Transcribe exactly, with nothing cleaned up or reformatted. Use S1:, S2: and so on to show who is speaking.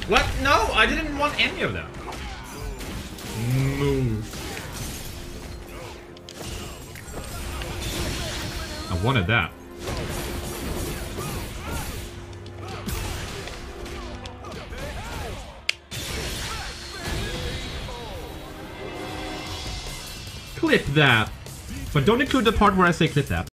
S1: What? No, I didn't want any of them. Move. I wanted that. Clip that. But don't include the part where I say clip that.